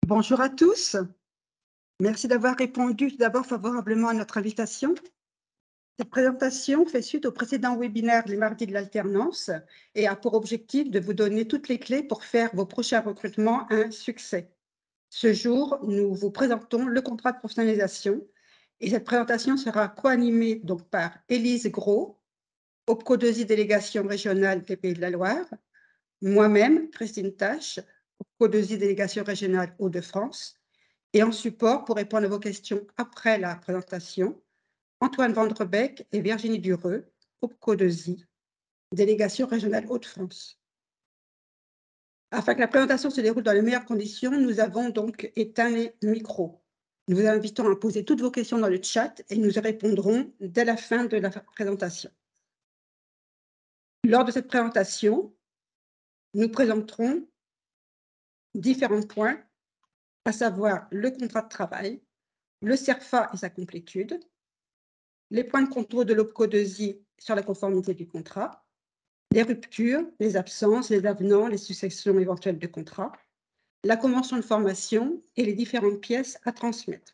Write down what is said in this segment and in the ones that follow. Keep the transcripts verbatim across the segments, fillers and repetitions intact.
Bonjour à tous. Merci d'avoir répondu tout d'abord favorablement à notre invitation. Cette présentation fait suite au précédent webinaire les mardis de l'alternance et a pour objectif de vous donner toutes les clés pour faire vos prochains recrutements un succès. Ce jour, nous vous présentons le contrat de professionnalisation et cette présentation sera co-animée donc par Élise Gros, OPCO deux I délégation régionale des Pays de la Loire, moi-même, Christine Tache, OPCO deux I délégation régionale Hauts-de-France, et en support pour répondre à vos questions après la présentation, Antoine Vandrebeck et Virginie Dureux, OPCO deux I, délégation régionale Hauts-de-France. Afin que la présentation se déroule dans les meilleures conditions, nous avons donc éteint les micros. Nous vous invitons à poser toutes vos questions dans le chat et nous y répondrons dès la fin de la présentation. Lors de cette présentation, nous présenterons différents points, à savoir le contrat de travail, le CERFA et sa complétude, les points de contrôle de l'OPCO deux I sur la conformité du contrat, les ruptures, les absences, les avenants, les successions éventuelles de contrat, la convention de formation et les différentes pièces à transmettre.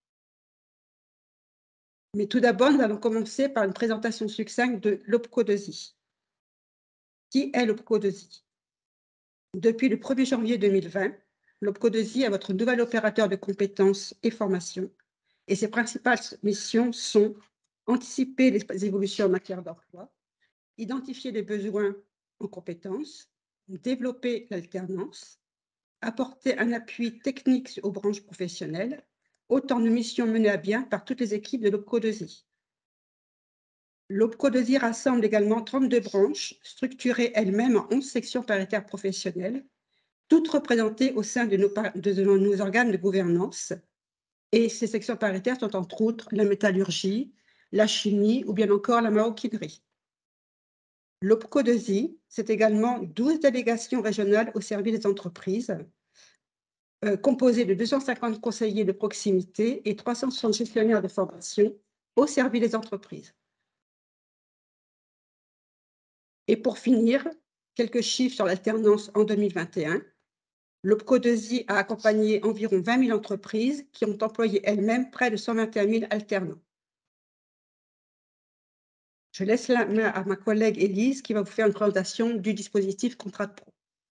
Mais tout d'abord, nous allons commencer par une présentation succincte de l'OPCO deux I. Qui est l'OPCO deux I? Depuis le premier janvier deux mille vingt, l'OPCO deux I est votre nouvel opérateur de compétences et formation, et ses principales missions sont anticiper les évolutions en matière d'emploi, identifier les besoins en compétences, développer l'alternance, apporter un appui technique aux branches professionnelles, autant de missions menées à bien par toutes les équipes de l'OPCO deux I. L'OPCO deux I rassemble également trente-deux branches, structurées elles-mêmes en onze sections paritaires professionnelles, toutes représentées au sein de nos, de nos organes de gouvernance. Et ces sections paritaires sont entre autres la métallurgie, la chimie ou bien encore la maroquinerie. L'OPCO deux I, c'est également douze délégations régionales au service des entreprises, euh, composées de deux cent cinquante conseillers de proximité et trois cent soixante gestionnaires de formation au service des entreprises. Et pour finir, quelques chiffres sur l'alternance en deux mille vingt et un. L'OPCO deux I a accompagné environ vingt mille entreprises qui ont employé elles-mêmes près de cent vingt et un mille alternants. Je laisse la main à ma collègue Élise qui va vous faire une présentation du dispositif Contrat de Pro.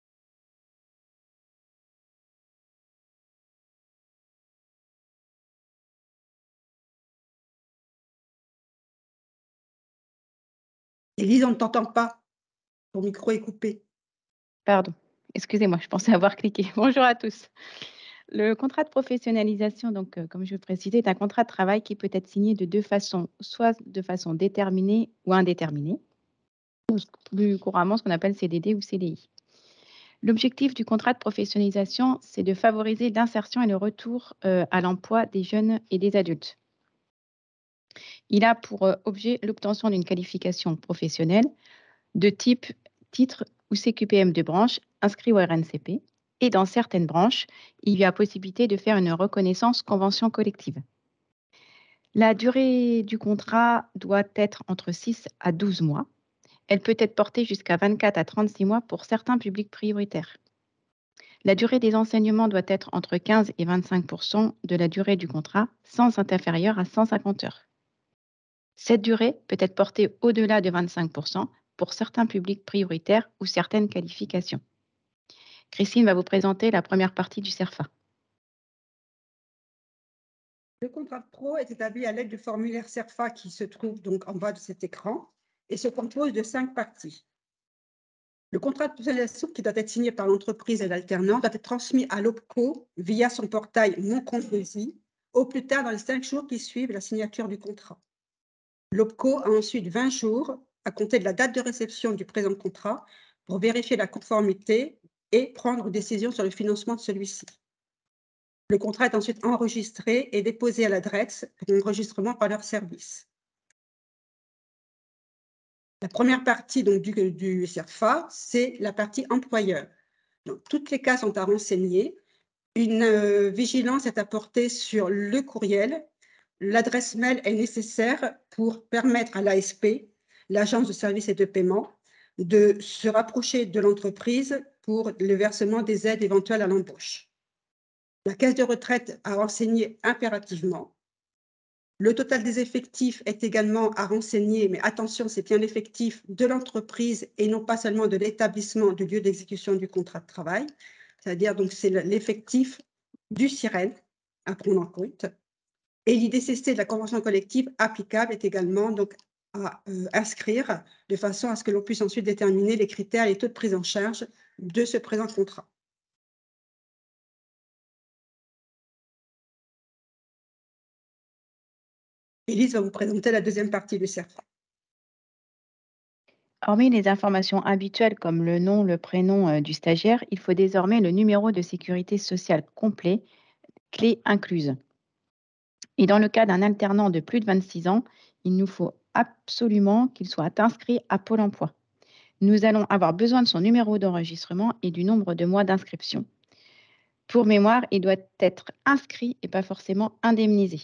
Élise, on ne t'entend pas. Ton micro est coupé. Pardon, excusez-moi, je pensais avoir cliqué. Bonjour à tous. Le contrat de professionnalisation, donc, euh, comme je le précisais, est un contrat de travail qui peut être signé de deux façons, soit de façon déterminée ou indéterminée, ou plus couramment ce qu'on appelle C D D ou C D I. L'objectif du contrat de professionnalisation, c'est de favoriser l'insertion et le retour euh, à l'emploi des jeunes et des adultes. Il a pour euh, objet l'obtention d'une qualification professionnelle de type titre ou C Q P M de branche inscrit au R N C P. Et dans certaines branches, il y a possibilité de faire une reconnaissance convention collective. La durée du contrat doit être entre six à douze mois. Elle peut être portée jusqu'à vingt-quatre à trente-six mois pour certains publics prioritaires. La durée des enseignements doit être entre quinze et vingt-cinq pour cent de la durée du contrat, sans être inférieure à cent cinquante heures. Cette durée peut être portée au-delà de vingt-cinq pour cent pour certains publics prioritaires ou certaines qualifications. Christine va vous présenter la première partie du CERFA. Le contrat de pro est établi à l'aide du formulaire CERFA qui se trouve donc en bas de cet écran et se compose de cinq parties. Le contrat de professionnalisation qui doit être signé par l'entreprise et l'alternant doit être transmis à l'OPCO via son portail Mon compte deux I au plus tard dans les cinq jours qui suivent la signature du contrat. L'OPCO a ensuite vingt jours à compter de la date de réception du présent contrat pour vérifier la conformité et prendre une décision sur le financement de celui-ci. Le contrat est ensuite enregistré et déposé à l'adresse pour enregistrement par leur service. La première partie donc, du, du CERFA, c'est la partie employeur. Donc, toutes les cas sont à renseigner. Une euh, vigilance est apportée sur le courriel. L'adresse mail est nécessaire pour permettre à l'A S P, l'Agence de services et de paiement, de se rapprocher de l'entreprise pour le versement des aides éventuelles à l'embauche. La caisse de retraite à renseigner impérativement. Le total des effectifs est également à renseigner, mais attention, c'est bien l'effectif de l'entreprise et non pas seulement de l'établissement du lieu d'exécution du contrat de travail. C'est-à-dire, donc, c'est l'effectif du SIREN à prendre en compte. Et l'I D C C de la convention collective applicable est également donc à euh, inscrire de façon à ce que l'on puisse ensuite déterminer les critères et les taux de prise en charge de ce présent contrat. Élise va vous présenter la deuxième partie du CERFA. Hormis les informations habituelles comme le nom, le prénom euh, du stagiaire, il faut désormais le numéro de sécurité sociale complet, clé incluse. Et dans le cas d'un alternant de plus de vingt-six ans, il nous faut absolument qu'il soit inscrit à Pôle emploi. Nous allons avoir besoin de son numéro d'enregistrement et du nombre de mois d'inscription. Pour mémoire, il doit être inscrit et pas forcément indemnisé.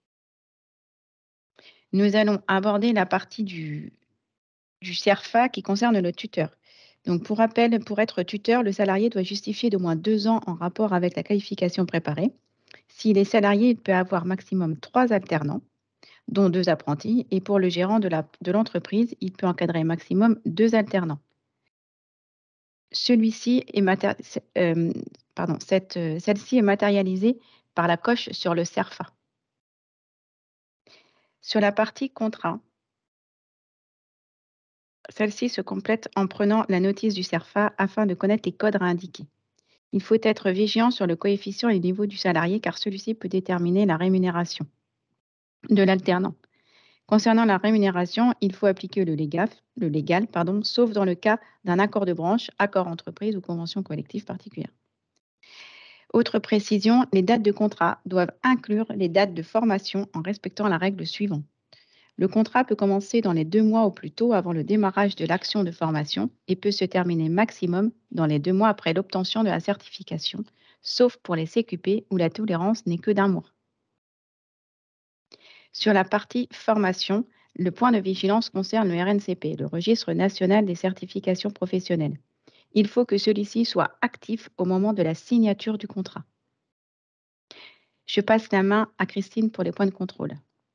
Nous allons aborder la partie du, du CERFA qui concerne le tuteur. Donc, pour rappel, pour être tuteur, le salarié doit justifier d'au moins deux ans en rapport avec la qualification préparée. S'il est salarié, il peut avoir maximum trois alternants, dont deux apprentis. Et pour le gérant de la- de l'entreprise, il peut encadrer maximum deux alternants. Celui-ci est mater- euh, pardon, cette, euh, celle-ci est matérialisée par la coche sur le CERFA. Sur la partie contrat, celle-ci se complète en prenant la notice du CERFA afin de connaître les codes à indiquer. Il faut être vigilant sur le coefficient et le niveau du salarié car celui-ci peut déterminer la rémunération de l'alternant. Concernant la rémunération, il faut appliquer le légal, le légal pardon, sauf dans le cas d'un accord de branche, accord entreprise ou convention collective particulière. Autre précision, les dates de contrat doivent inclure les dates de formation en respectant la règle suivante. Le contrat peut commencer dans les deux mois au plus tôt avant le démarrage de l'action de formation et peut se terminer maximum dans les deux mois après l'obtention de la certification, sauf pour les C Q P où la tolérance n'est que d'un mois. Sur la partie formation, le point de vigilance concerne le R N C P, le Registre national des certifications professionnelles. Il faut que celui-ci soit actif au moment de la signature du contrat. Je passe la main à Christine pour les points de contrôle.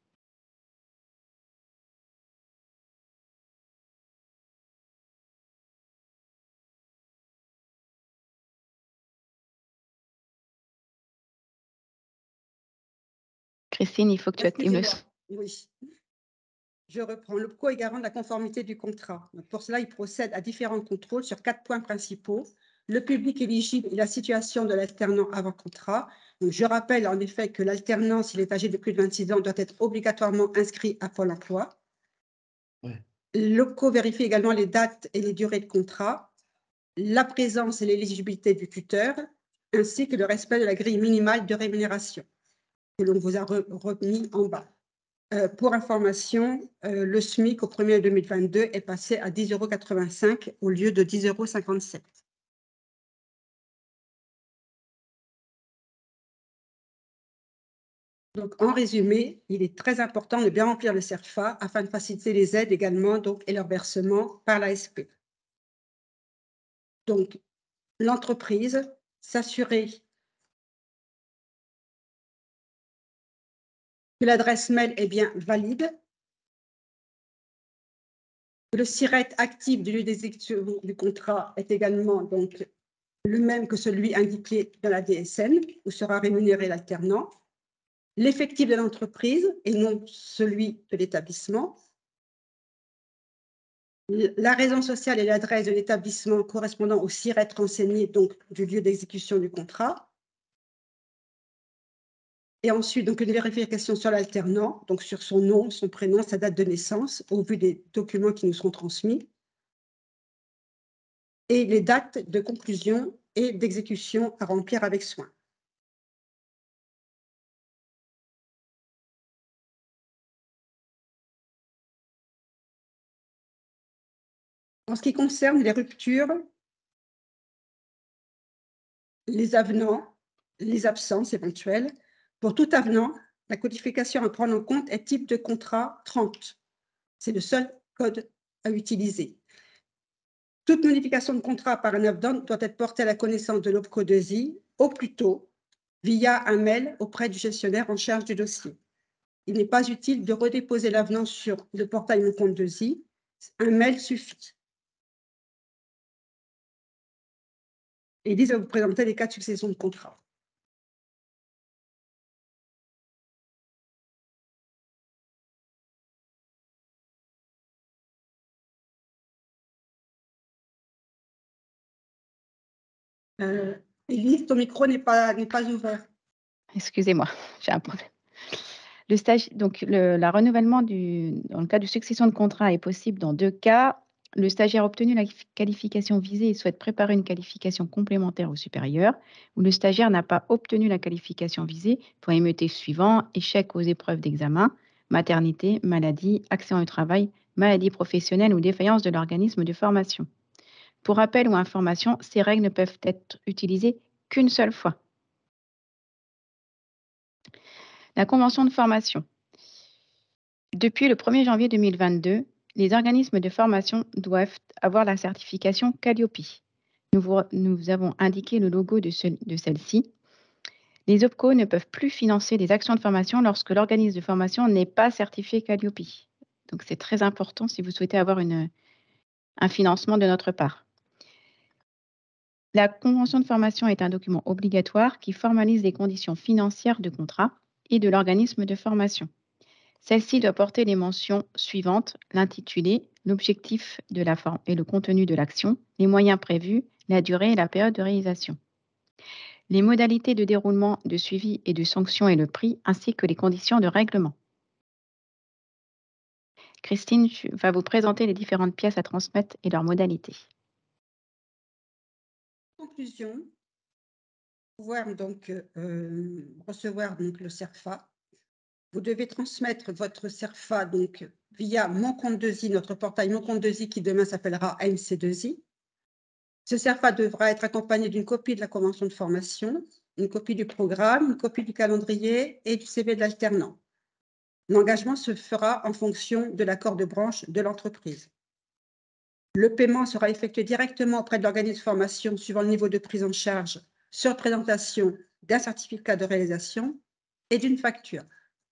Christine, il faut que tu actives le son. Oui. Je reprends. L'OPCO est garant de la conformité du contrat. Donc, pour cela, il procède à différents contrôles sur quatre points principaux. Le public éligible et la situation de l'alternant avant contrat. Donc, je rappelle en effet que l'alternant, s'il est âgé de plus de vingt-six ans, doit être obligatoirement inscrit à Pôle emploi. Ouais. L'OPCO vérifie également les dates et les durées de contrat, la présence et l'éligibilité du tuteur, ainsi que le respect de la grille minimale de rémunération que l'on vous a re remis en bas. Euh, pour information, euh, le SMIC au premier deux mille vingt-deux est passé à dix euros quatre-vingt-cinq au lieu de dix euros cinquante-sept. Donc, en résumé, il est très important de bien remplir le CERFA afin de faciliter les aides également donc, et leur versement par l'A S P. Donc, l'entreprise, s'assurer que l'adresse mail est bien valide, que le SIRET actif du lieu d'exécution du contrat est également donc le même que celui indiqué dans la D S N, où sera rémunéré l'alternant, l'effectif de l'entreprise et non celui de l'établissement, la raison sociale et l'adresse de l'établissement correspondant au SIRET renseigné, donc du lieu d'exécution du contrat, et ensuite donc une vérification sur l'alternant, donc sur son nom, son prénom, sa date de naissance, au vu des documents qui nous seront transmis, et les dates de conclusion et d'exécution à remplir avec soin. En ce qui concerne les ruptures, les avenants, les absences éventuelles, pour tout avenant, la codification à prendre en compte est type de contrat trente. C'est le seul code à utiliser. Toute modification de contrat par un avenant doit être portée à la connaissance de l'O P C O deux I au plus tôt, via un mail auprès du gestionnaire en charge du dossier. Il n'est pas utile de redéposer l'avenant sur le portail Mon compte deux i. Un mail suffit. Et Lise va vous présenter les cas de succession de contrat. Euh, Élise, ton micro n'est pas, n'est pas ouvert. Excusez-moi, j'ai un problème. Le stage, donc le la renouvellement du dans le cas de succession de contrat est possible dans deux cas. Le stagiaire a obtenu la qualification visée et souhaite préparer une qualification complémentaire ou supérieure, ou le stagiaire n'a pas obtenu la qualification visée pour M E T suivant, échec aux épreuves d'examen, maternité, maladie, accident du travail, maladie professionnelle ou défaillance de l'organisme de formation. Pour rappel ou information, ces règles ne peuvent être utilisées qu'une seule fois. La convention de formation. Depuis le premier janvier deux mille vingt-deux, les organismes de formation doivent avoir la certification Calliope. Nous, vous- nous avons indiqué le logo de, ce- de celle-ci. Les OPCO ne peuvent plus financer des actions de formation lorsque l'organisme de formation n'est pas certifié Calliope. Donc c'est très important si vous souhaitez avoir une- un financement de notre part. La convention de formation est un document obligatoire qui formalise les conditions financières de contrat et de l'organisme de formation. Celle-ci doit porter les mentions suivantes: l'intitulé, l'objectif de la forme et le contenu de l'action, les moyens prévus, la durée et la période de réalisation. Les modalités de déroulement, de suivi et de sanction et le prix, ainsi que les conditions de règlement. Christine va vous présenter les différentes pièces à transmettre et leurs modalités. Conclusion, pouvoir donc euh, recevoir donc le CERFA. Vous devez transmettre votre CERFA donc via Mon compte deux i, notre portail Mon compte deux i qui demain s'appellera M C deux i. Ce CERFA devra être accompagné d'une copie de la convention de formation, une copie du programme, une copie du calendrier et du C V de l'alternant. L'engagement se fera en fonction de l'accord de branche de l'entreprise. Le paiement sera effectué directement auprès de l'organisme de formation suivant le niveau de prise en charge sur présentation d'un certificat de réalisation et d'une facture.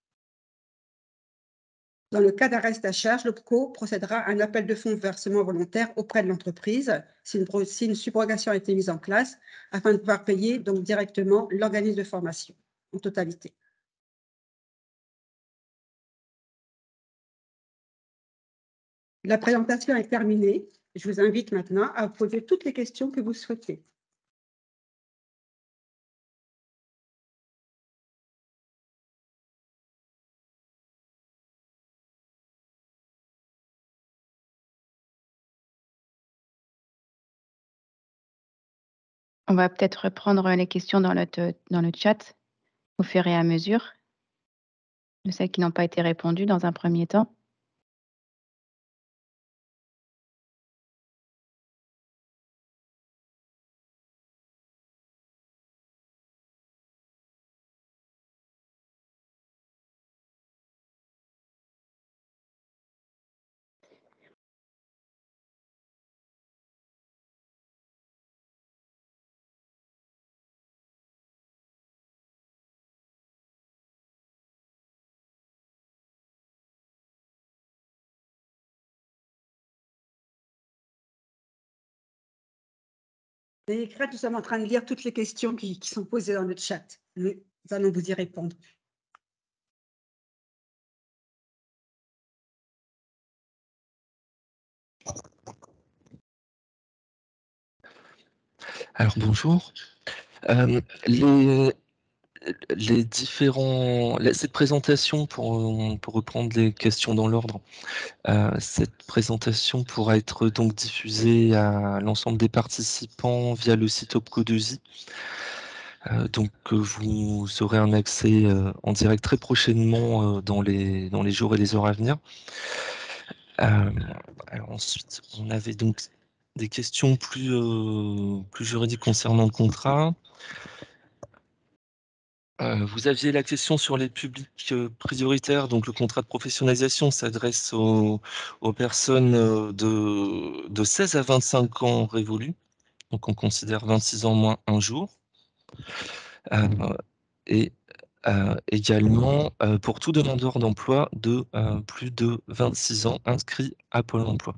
Dans le cas d'un reste à charge, l'OPCO procédera à un appel de fonds versement volontaire auprès de l'entreprise si une, si une subrogation a été mise en place afin de pouvoir payer donc directement l'organisme de formation en totalité. La présentation est terminée. Je vous invite maintenant à poser toutes les questions que vous souhaitez. On va peut-être reprendre les questions dans, notre, dans le chat au fur et à mesure de celles qui n'ont pas été répondues dans un premier temps. Et Crête, nous sommes en train de lire toutes les questions qui, qui sont posées dans le chat. Nous allons vous y répondre. Alors bonjour. Euh, les, les différents, la- cette présentation, pour, pour reprendre les questions dans l'ordre, euh, cette présentation pourra être donc diffusée à l'ensemble des participants via le site OPCO deux i. Euh, donc euh, vous aurez un accès euh, en direct très prochainement euh, dans, les, dans les jours et les heures à venir. Euh, alors ensuite, on avait donc des questions plus, euh, plus juridiques concernant le contrat. Euh, vous aviez la question sur les publics euh, prioritaires, donc le contrat de professionnalisation s'adresse aux, aux personnes euh, de, de seize à vingt-cinq ans révolus, donc on considère vingt-six ans moins un jour. Euh, et euh, également euh, pour tout demandeur d'emploi de euh, plus de vingt-six ans inscrit à Pôle emploi.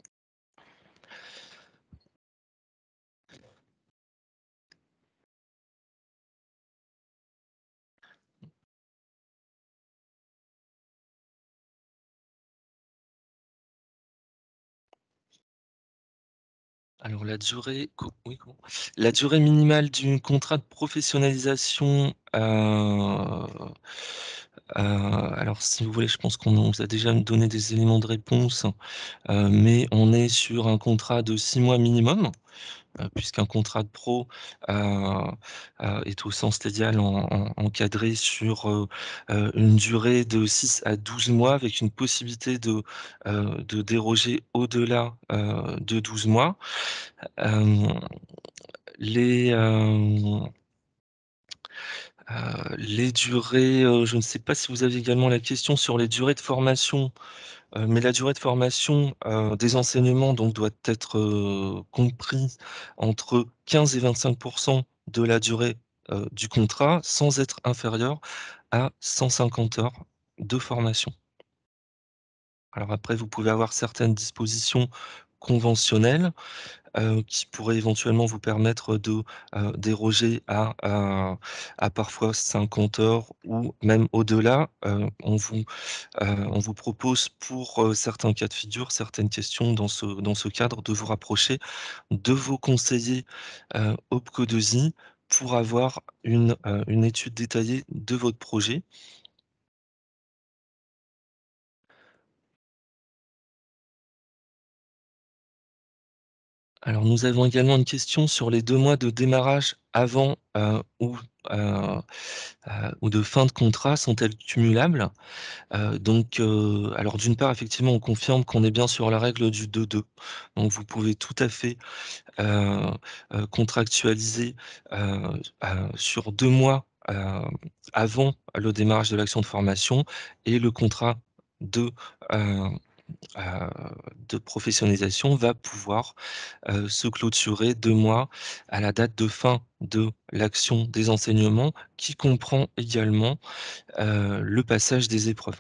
Alors la durée, co- oui, comment la durée minimale du contrat de professionnalisation, euh, euh, alors si vous voulez, je pense qu'on vous a déjà donné des éléments de réponse, euh, mais on est sur un contrat de six mois minimum, euh, puisqu'un contrat de pro euh, euh, est au sens légal en- en- encadré sur euh, euh, une durée de six à douze mois, avec une possibilité de, euh, de déroger au-delà euh, de douze mois. Euh, les, euh, euh, les durées, euh, je ne sais pas si vous avez également la question sur les durées de formation, euh, mais la durée de formation euh, des enseignements donc, doit être euh, comprise entre quinze et vingt-cinq pour cent de la durée euh, du contrat, sans être inférieur à cent cinquante heures de formation. Alors après, vous pouvez avoir certaines dispositions conventionnelles euh, qui pourrait éventuellement vous permettre de euh, déroger à, à, à parfois cinquante heures ou même au-delà. Euh, on, vous, euh, on vous propose pour euh, certains cas de figure, certaines questions dans ce, dans ce cadre, de vous rapprocher de vos conseillers euh, OPCO deux I pour avoir une, euh, une étude détaillée de votre projet. Alors, nous avons également une question sur les deux mois de démarrage avant euh, ou, euh, euh, ou de fin de contrat sont-elles cumulables? Euh, donc, euh, alors d'une part, effectivement, on confirme qu'on est bien sur la règle du deux deux. Donc, vous pouvez tout à fait euh, euh, contractualiser euh, euh, sur deux mois euh, avant le démarrage de l'action de formation et le contrat de, euh, euh, de professionnalisation va pouvoir euh, se clôturer deux mois à la date de fin de l'action des enseignements qui comprend également euh, le passage des épreuves.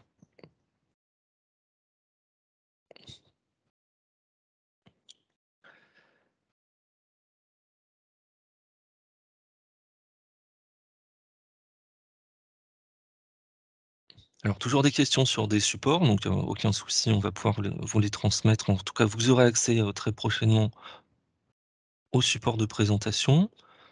Alors toujours des questions sur des supports, donc euh, aucun souci, on va pouvoir le- vous les transmettre. En tout cas, vous aurez accès euh, très prochainement au support de présentation.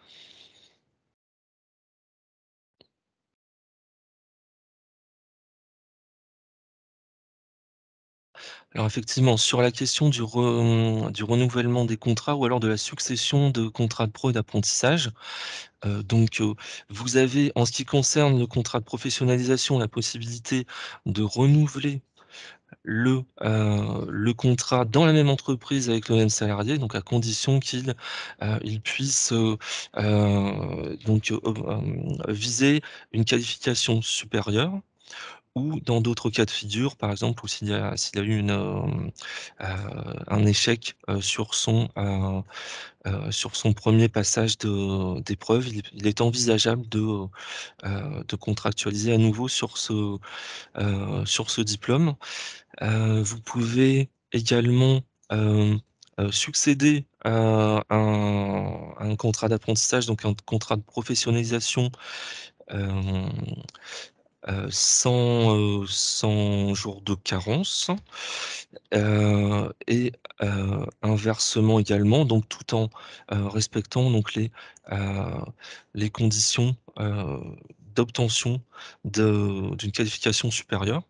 Alors effectivement, sur la question du, re- du renouvellement des contrats ou alors de la succession de contrats de pro et d'apprentissage, euh, donc euh, vous avez, en ce qui concerne le contrat de professionnalisation, la possibilité de renouveler le, euh, le contrat dans la même entreprise avec le même salarié, donc à condition qu'il euh, il puisse euh, euh, donc euh, euh, viser une qualification supérieure, ou dans d'autres cas de figure, par exemple, ou s'il y a, s'il y a eu une, euh, euh, un échec euh, sur, son, euh, euh, sur son premier passage de- d'épreuve, il, il est envisageable de, euh, de contractualiser à nouveau sur ce, euh, sur ce diplôme. Euh, vous pouvez également euh, euh, succéder à un, à un contrat d'apprentissage, donc un contrat de professionnalisation euh, euh, sans, euh, sans jours de carence, euh, et euh, inversement également, donc tout en euh, respectant donc les, euh, les conditions euh, d'obtention de- d'une qualification supérieure.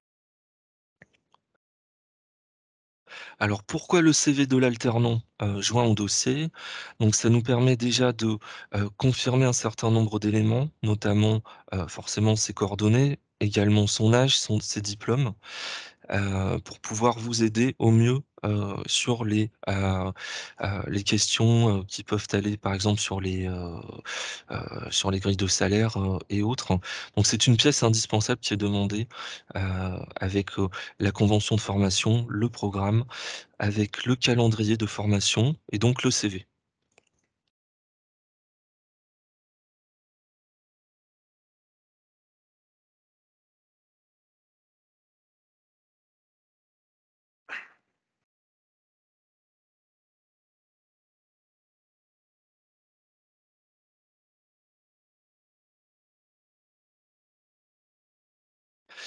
Alors pourquoi le C V de l'alternant euh, joint au dossier? Donc ça nous permet déjà de euh, confirmer un certain nombre d'éléments, notamment euh, forcément ses coordonnées, également son âge, son, ses diplômes, euh, pour pouvoir vous aider au mieux euh, sur les, euh, euh, les questions euh, qui peuvent aller par exemple sur les, euh, euh, sur les grilles de salaire euh, et autres. Donc c'est une pièce indispensable qui est demandée euh, avec euh, la convention de formation, le programme, avec le calendrier de formation et donc le C V.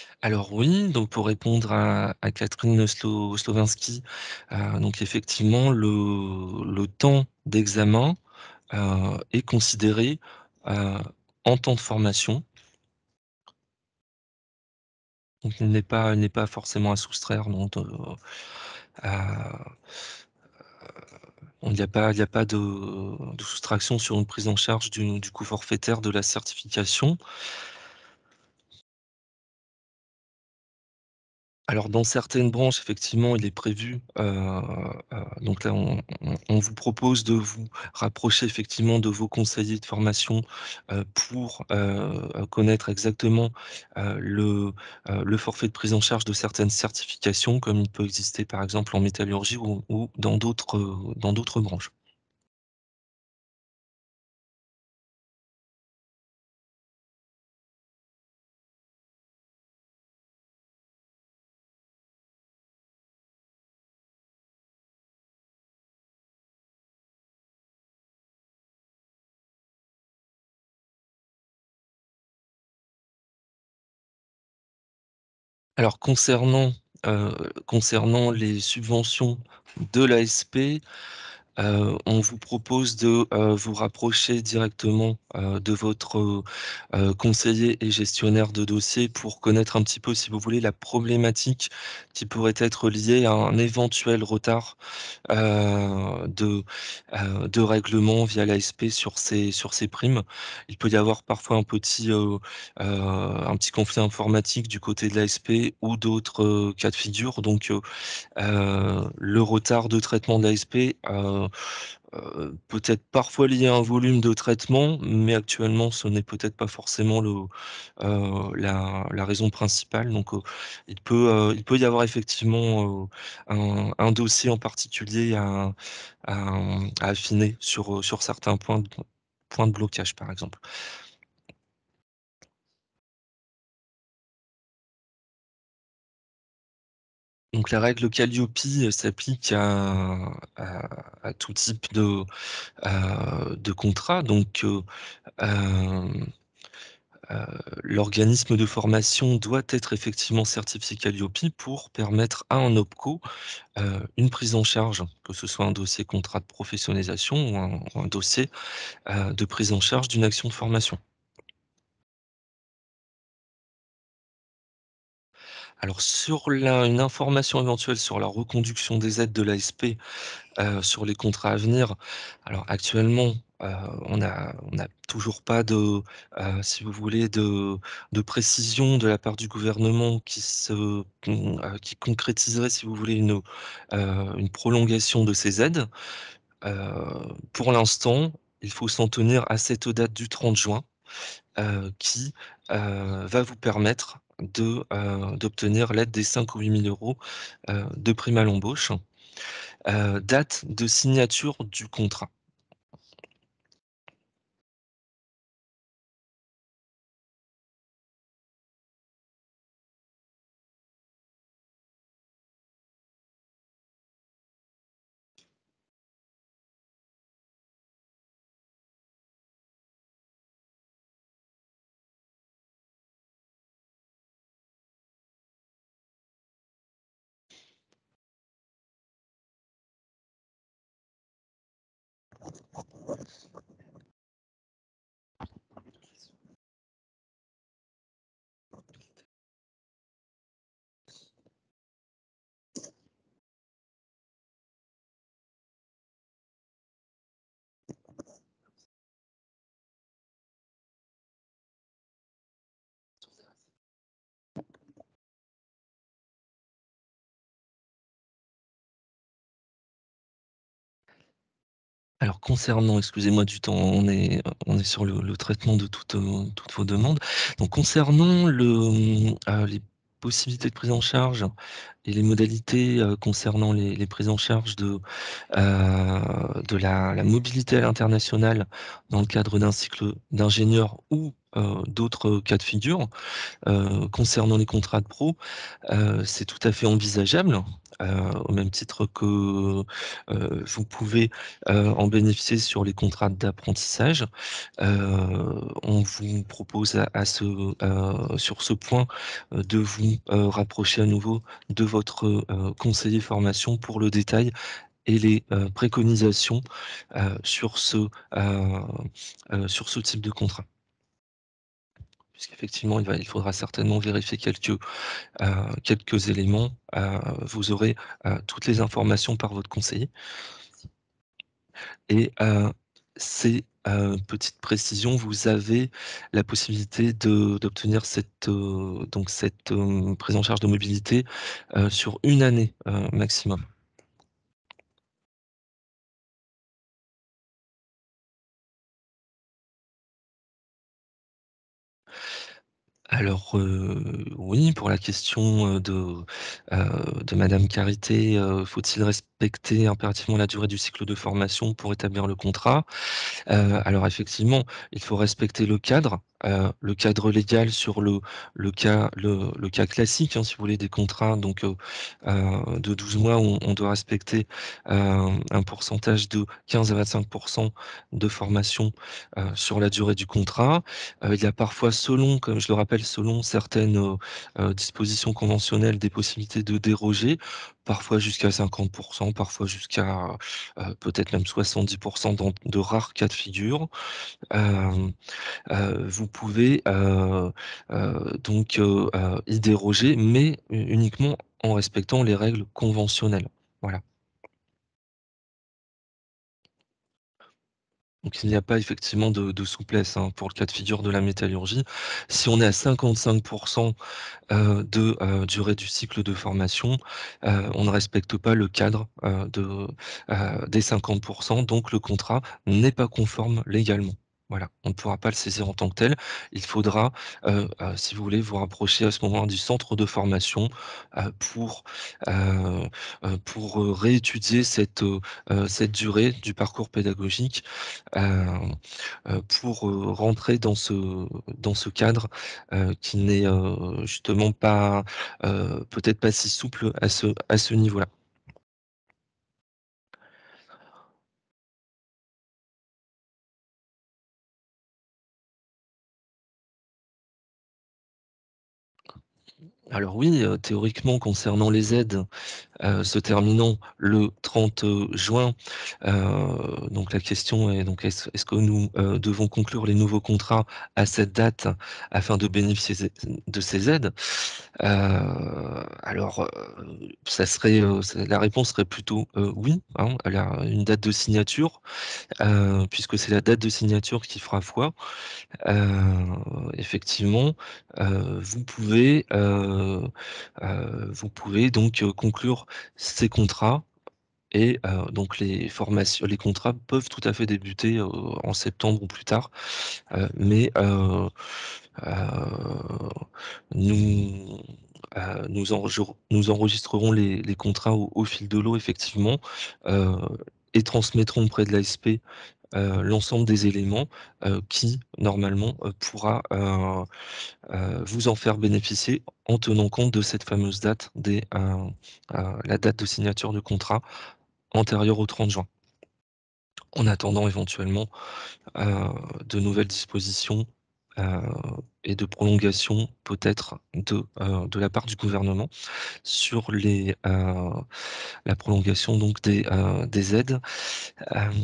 Alors oui, donc pour répondre à à Catherine Slo Slowinski, heu, donc effectivement le le temps d'examen, heu, est considéré, heu, en temps de formation. Donc il n'est pas il n'est pas forcément à soustraire donc de à il y a pas il y a pas de de soustraction sur une prise en charge du du coût forfaitaire de la certification. Alors dans certaines branches, effectivement, il est prévu, heu heu, donc là, on on on vous propose de vous rapprocher effectivement de vos conseillers de formation, heu, pour, heu heu, connaître exactement, heu, le, heu, le forfait de prise en charge de certaines certifications, comme il peut exister par exemple en métallurgie ou ou dans d'autres, heu, dans d'autres branches. Alors concernant, heu, concernant les subventions de l'A S P, heu, on vous propose de, heu, vous rapprocher directement, heu, de votre, heu heu, conseiller et gestionnaire de dossier pour connaître un petit peu, si vous voulez, la problématique qui pourrait être liée à un éventuel retard, heu, de, heu, de règlement via l'A S P sur ces sur ces primes. Il peut y avoir parfois un petit, heu heu, un petit conflit informatique du côté de l'A S P ou d'autres, heu, cas de figure donc heu heu, le retard de traitement de l'A S P, heu heu, peut être parfois lié à un volume de traitement, mais actuellement ce n'est peut-être pas forcément le, heu, la la raison principale donc heu, il peut, heu, il peut y avoir effectivement, heu, un un dossier en particulier à à, mmh, à affiner sur, heu, sur certains points de points de blocage, par exemple. Donc la règle Qualiopi, elle s'applique à à à tout type de, heu, de contrat donc heu, hem, heu, l'organisme de formation doit être effectivement certifié Qualiopi pour permettre à un OPCO, heu, une prise en charge, que ce soit un dossier contrat de professionnalisation ou un ou un dossier, heu, de prise en charge d'une action de formation. Alors sur la une information éventuelle sur la reconduction des aides de l'A S P, heu, sur les contrats à venir. Alors actuellement, heu, on a on a toujours pas de, heu, si vous voulez, de de précision de la part du gouvernement qui se con heu, qui concrétiserait, si vous voulez, une, heu, une prolongation de ces aides. Heu, pour l'instant, il faut s'en tenir à cette date du trente juin, heu, qui, heu, va vous permettre de, heu, d'obtenir l'aide des cinq ou huit mille euros, heu, de prime à l'embauche. Heu, date de signature du contrat. Alors concernant excusez-moi du temps, on est on est sur le le traitement de toutes, heu, toutes vos demandes. Donc concernant le, mmh, heu, les possibilités de prise en charge, et les modalités euh, concernant les, les prises en charge de, euh, de la, la mobilité à l'international dans le cadre d'un cycle d'ingénieur ou euh, d'autres cas de figure euh, concernant les contrats de pro, euh, c'est tout à fait envisageable. Euh, au même titre que euh, vous pouvez euh, en bénéficier sur les contrats d'apprentissage. Euh, on vous propose à, à ce, euh, sur ce point euh, de vous euh, rapprocher à nouveau de votre euh, conseiller formation pour le détail et les euh, préconisations euh, sur, ce, euh, euh, sur ce type de contrat. Puisqu'effectivement, il, va, il faudra certainement vérifier quelques, euh, quelques éléments. Euh, vous aurez euh, toutes les informations par votre conseiller. Et euh, ces euh, petites précisions, vous avez la possibilité d'obtenir cette, euh, donc cette euh, prise en charge de mobilité euh, sur une année euh, maximum. Alors, heu, oui, pour la question, heu, de, heu, de madame Carité, heu, faut-il respecter impérativement la durée du cycle de formation pour établir le contrat? Heu, alors effectivement, il faut respecter le cadre, heu, le cadre légal sur le le cas le le cas classique, hein, si vous voulez, des contrats donc heu heu, de douze mois où on doit respecter, heu, un pourcentage de quinze à vingt-cinq de formation, heu, sur la durée du contrat. Heu, il y a parfois selon, comme je le rappelle, selon certaines, heu heu, dispositions conventionnelles, des possibilités de déroger, parfois jusqu'à cinquante, parfois jusqu'à, heu, peut-être même soixante-dix dans de rares cas de figure. Hem, heu, vous pouvez, heu heu, donc heu heu, y déroger, mais u uniquement en respectant les règles conventionnelles. Voilà. Donc il n'y a pas effectivement de de souplesse, hein, pour le cas de figure de la métallurgie. Si on est à cinquante-cinq heu, de, heu, durée du cycle de formation, heu, on ne respecte pas le cadre, heu, de, heu, des cinquante donc le contrat n'est pas conforme légalement. Voilà, on ne pourra pas le saisir en tant que tel. Il faudra, heu heu, si vous voulez, vous rapprocher à ce moment du centre de formation, heu, pour, heu heu, pour, heu, réétudier cette, heu heu, cette durée du parcours pédagogique, heu heu, pour, heu, rentrer dans ce dans ce cadre, heu, qui n'est, heu, justement pas, heu, peut-être pas si souple à ce à ce niveau-là. Alors oui, heu, théoriquement concernant les aides, heu, se terminant le trente juin, heu, donc la question est donc est-ce est-ce que nous, heu, devons conclure les nouveaux contrats à cette date afin de bénéficier zé de ces aides? Heu, alors, heu, ça serait, heu, c'est la réponse serait plutôt, heu, oui, hein, elle a une date de signature, heu, puisque c'est la date de signature qui fera foi. Heu, effectivement, heu, vous pouvez, heu heu, vous pouvez donc heu, conclure ces contrats et heu, donc les formations les contrats peuvent tout à fait débuter, heu, en septembre ou plus tard. Heu, mais heu heu, nous, heu, nous enregistrerons nous enregistrerons les les contrats au au fil de l'eau effectivement, heu et transmettrons auprès de l'A S P heu, l'ensemble des éléments, heu, qui normalement, heu, pourra, heu heu, vous en faire bénéficier en tenant compte de cette fameuse date des, heu heu, la date de signature de contrat antérieure au trente juin. En attendant éventuellement, heu, de nouvelles dispositions, heu et de prolongation peut-être de, heu, de la part du gouvernement sur les, heu, la prolongation donc des, heu, des aides. Hem,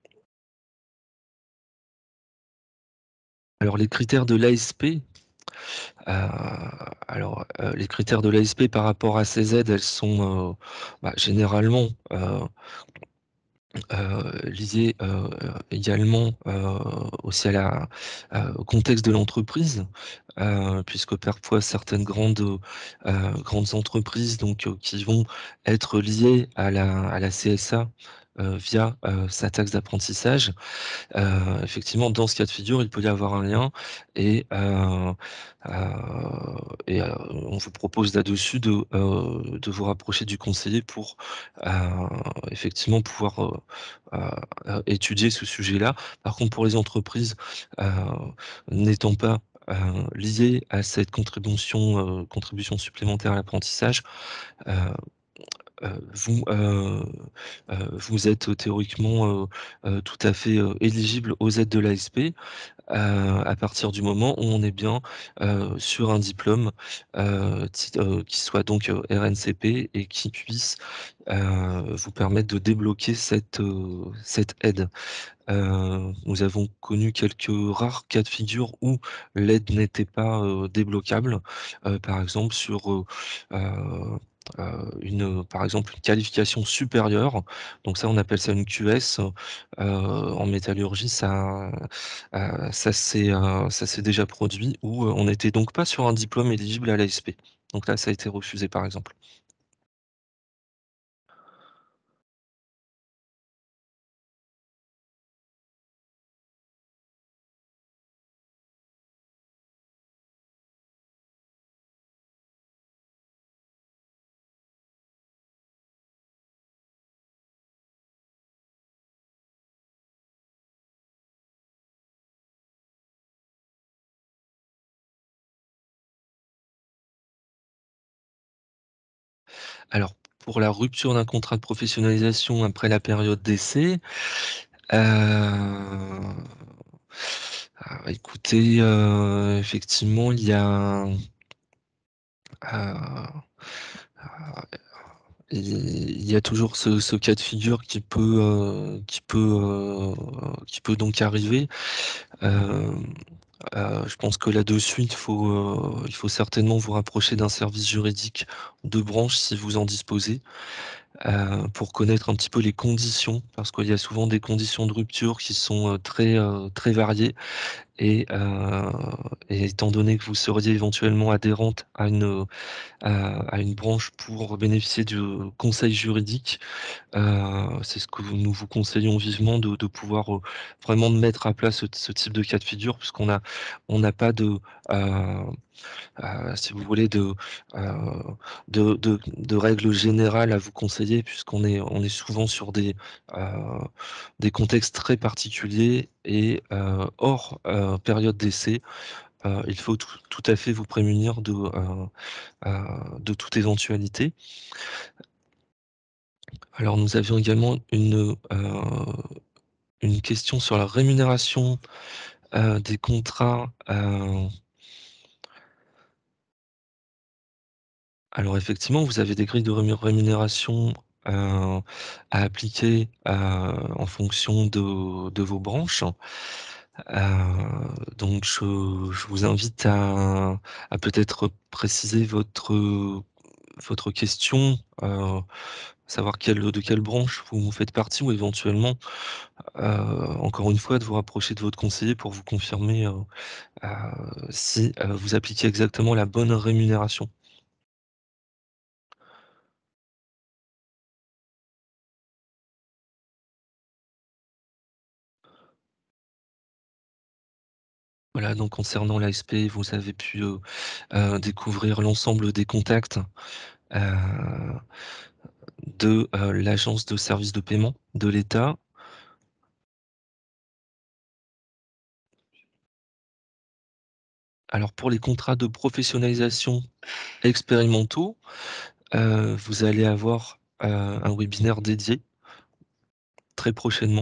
alors les critères de l'A S P. Heu, alors, heu, les critères de l'A S P par rapport à ces aides, elles sont, heu, bah, généralement, heu heu, liées, heu, également, heu, aussi à la heu, au contexte de l'entreprise, heu, puisque parfois certaines grandes, heu grandes entreprises donc heu, qui vont être liées à la à la C S A, heu, via, heu, sa taxe d'apprentissage, heu, effectivement, dans ce cas de figure, il peut y avoir un lien et heu heu et heu, on vous propose là-dessus de, heu, de vous rapprocher du conseiller pour, heu, effectivement pouvoir, heu heu heu, étudier ce sujet-là. Par contre, pour les entreprises, heu, n'étant pas, heu, liées à cette contribution, heu, contribution supplémentaire à l'apprentissage, heu heu, vous, heu heu, vous êtes théoriquement, heu heu, tout à fait, heu, éligible aux aides de l'A S P, heu, à partir du moment où on est bien, heu, sur un diplôme, heu, tit heu, qui soit donc, heu, R N C P et qui puisse, heu, vous permettre de débloquer cette, heu, cette aide. Heu, nous avons connu quelques rares cas de figure où l'aide n'était pas, heu, débloquable, heu, par exemple sur, heu heu heu, une, heu, par exemple, une qualification supérieure. Donc ça, on appelle ça une Q S, heu, en métallurgie, ça, heu, ça s'est, heu, ça s'est déjà produit où, heu, on n'était donc pas sur un diplôme éligible à l'A S P. Donc là, ça a été refusé, par exemple. Alors, pour la rupture d'un contrat de professionnalisation après la période d'essai, heu, alors écoutez, heu, effectivement, il y a, heu, il il y a toujours ce ce cas de figure qui peut, heu, qui peut, heu, qui peut donc arriver. Hem, heu, je pense que là-dessus, il faut, heu, il faut certainement vous rapprocher d'un service juridique de branche si vous en disposez. Heu, pour connaître un petit peu les conditions, parce qu'il y a souvent des conditions de rupture qui sont, heu, très, heu, très variées et heu et étant donné que vous seriez éventuellement adhérente à une, heu, à à une branche pour bénéficier du conseil juridique, heu, c'est ce que nous vous conseillons vivement de de pouvoir, heu, vraiment mettre à plat ce ce type de cas de figure puisqu'on a on n'a pas de, heu heu, si vous voulez, de, heu, de de de règles générales à vous conseiller puisqu'on est on est souvent sur des, heu, des contextes très particuliers et heu, hors, heu, période d'essai, heu, il faut tout tout à fait vous prémunir de, heu heu, de toute éventualité. Alors nous avions également une, heu, une question sur la rémunération, heu, des contrats, heu Alors effectivement, vous avez des grilles de rému rémunération, heu, à appliquer, heu, en fonction de de vos branches. Heu, donc je je vous invite à à peut-être préciser votre, heu, votre question, heu, savoir quelle de quelle branche vous faites partie ou éventuellement, heu, encore une fois, de vous rapprocher de votre conseiller pour vous confirmer, heu heu, si, heu, vous appliquez exactement la bonne rémunération. Voilà, donc concernant l'A S P, vous avez pu, heu heu, découvrir l'ensemble des contacts, heu, de, heu, l'agence de services de paiement de l'État. Alors pour les contrats de professionnalisation expérimentaux, heu, vous allez avoir, heu, un webinaire dédié très prochainement.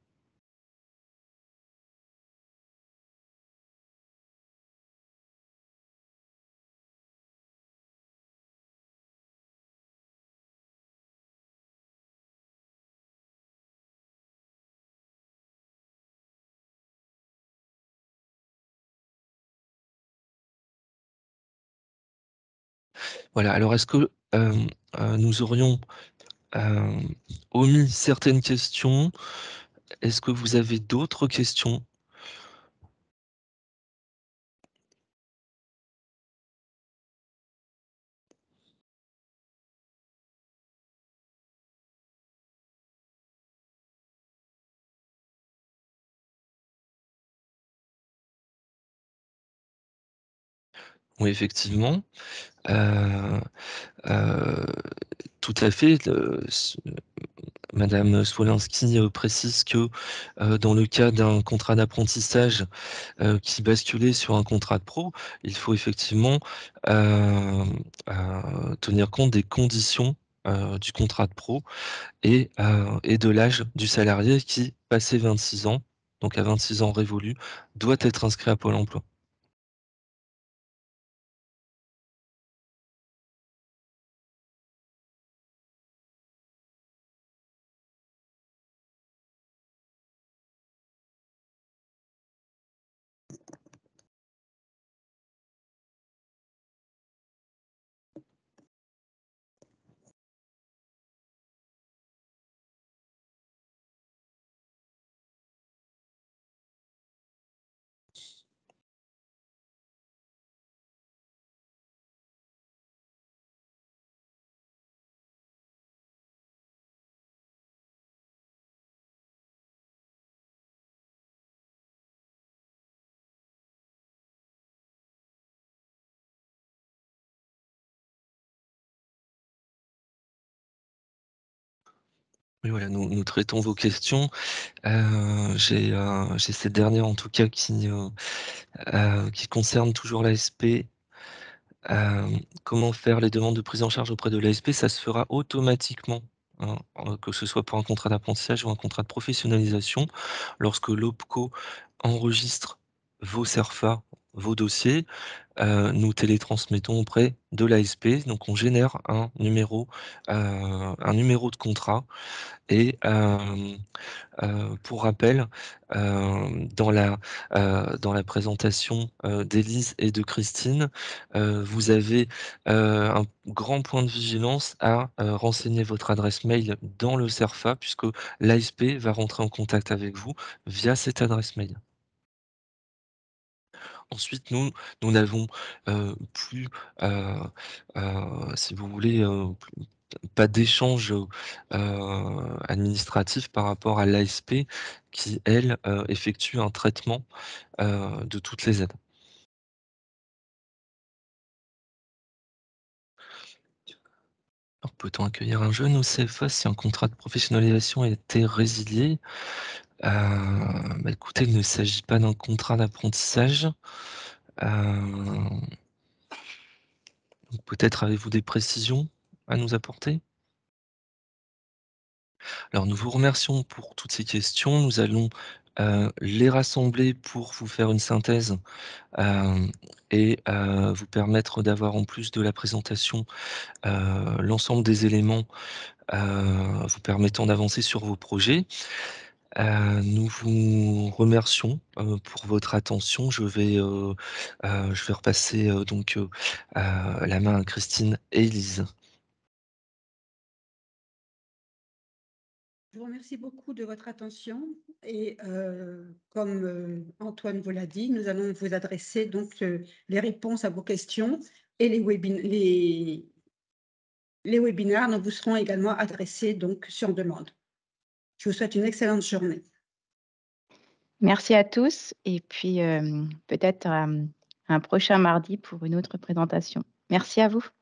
Voilà, alors est-ce que, hem, heu, nous aurions, hem, omis certaines questions? Est-ce que vous avez d'autres questions? Oui, effectivement. Euh, euh, tout à fait. Le, ce- Madame Smolinski euh, précise que euh, dans le cas d'un contrat d'apprentissage euh, qui basculait sur un contrat de pro, il faut effectivement euh, euh, tenir compte des conditions euh, du contrat de pro et, euh, et de l'âge du salarié qui, passé vingt-six ans, donc à vingt-six ans révolus, doit être inscrit à Pôle emploi. Oui, voilà, nous, nous traitons vos questions. Euh, j'ai euh, j'ai cette dernière en tout cas qui, euh, euh, qui concerne toujours l'A S P. Euh, comment faire les demandes de prise en charge auprès de l'A S P? Ça se fera automatiquement, hein, euh, que ce soit pour un contrat d'apprentissage ou un contrat de professionnalisation. Lorsque l'OPCO enregistre vos CERFA, vos dossiers, euh, nous télétransmettons auprès de l'A S P. Donc on génère un numéro, euh, un numéro de contrat et euh, euh, pour rappel, euh, dans la, euh, dans la présentation euh, d'Élise et de Christine, euh, vous avez euh, un grand point de vigilance à euh, renseigner votre adresse mail dans le CERFA, puisque l'A S P va rentrer en contact avec vous via cette adresse mail. Ensuite, nous, nous n'avons euh, plus, euh, euh, si vous voulez, euh, plus- pas d'échange euh, administratif par rapport à l'A S P qui, elle, euh, effectue un traitement euh, de toutes les aides. Alors, peut-on accueillir un jeune au C F A si un contrat de professionnalisation a été résilié? Euh, bah, écoutez, il ne s'agit pas d'un contrat d'apprentissage. Euh, peut-être avez-vous des précisions à nous apporter? Alors, nous vous remercions pour toutes ces questions. Nous allons euh, les rassembler pour vous faire une synthèse euh, et euh, vous permettre d'avoir, en plus de la présentation, euh, l'ensemble des éléments euh, vous permettant d'avancer sur vos projets. Euh, nous vous remercions euh, pour votre attention. Je vais, euh, euh, je vais repasser euh, donc euh, euh, la main à Christine et Élise. Je vous remercie beaucoup de votre attention et euh, comme euh, Antoine vous l'a dit, nous allons vous adresser donc euh, les réponses à vos questions et les, webin les, les webinaires nous vous seront également adressés donc sur demande. Je vous souhaite une excellente journée. Merci à tous et puis euh, peut-être euh, un prochain mardi pour une autre présentation. Merci à vous.